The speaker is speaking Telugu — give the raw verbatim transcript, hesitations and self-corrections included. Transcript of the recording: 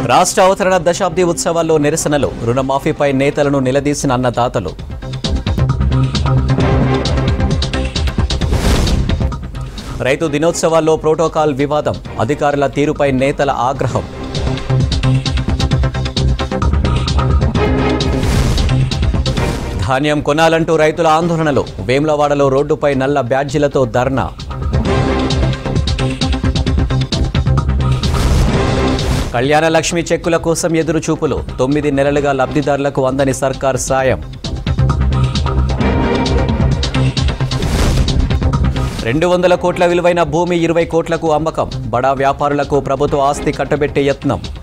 రాష్ట్ర అవతరణ దశాబ్ది ఉత్సవాల్లో నిరసనలు, రుణమాఫీపై నేతలను నిలదీసిన అన్నదాతలు. రైతు దినోత్సవాల్లో ప్రోటోకాల్ వివాదం, అధికారుల తీరుపై నేతల ఆగ్రహం. ధాన్యం కొనాలంటూ రైతుల ఆందోళనలు, వేములవాడలో రోడ్డుపై నల్ల బ్యాడ్జీలతో ధర్నా. కళ్యాణ లక్ష్మి చెక్కుల కోసం ఎదురు చూపులు, తొమ్మిది నెలలుగా లబ్ధిదారులకు అందని సర్కార్ సాయం. రెండు వందల కోట్ల విలువైన భూమి ఇరవై కోట్లకు అమ్మకం, బడా వ్యాపారులకు ప్రభుత్వ ఆస్తి కట్టబెట్టే యత్నం.